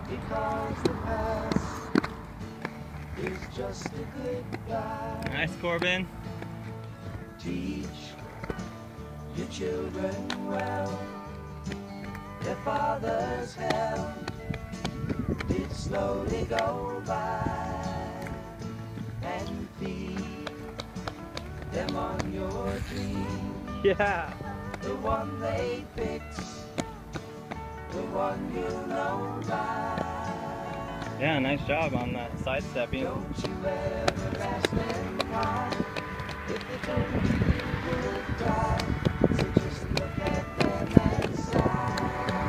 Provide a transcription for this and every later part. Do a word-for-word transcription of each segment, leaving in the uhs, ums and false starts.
because the past is just a goodbye. Nice, Korben. Teach your children well. Their father's hell did slowly go by, and feed them on your dream. Yeah. The one they fix, the one you know by. Yeah, nice job on that sidestepping. Don't you ever ask them why, if they told you you would cry. So just look at them and sigh.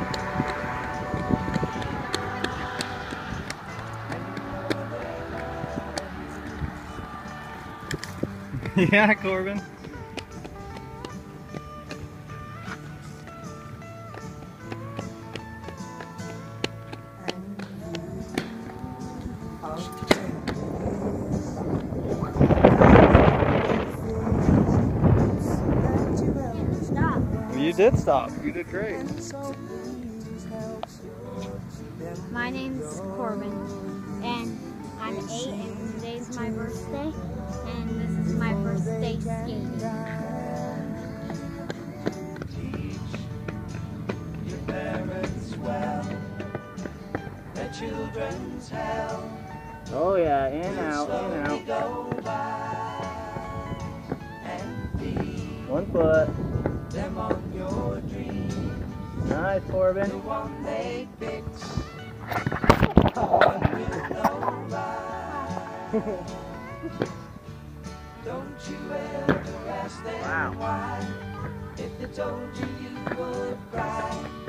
And you know they love you. Yeah, Korben. You did stop. You did great. My name's Korben, and I'm eight, and today's my birthday, and this is my first day skating. Teach your parents well, their children's hell. Oh yeah, in, out, in, Slowly out. go by, and feed One foot. them on your dream. Nice, The Korben. one they fix, the one you know by. Don't you ever ask them Wow. why, if they told you you would cry.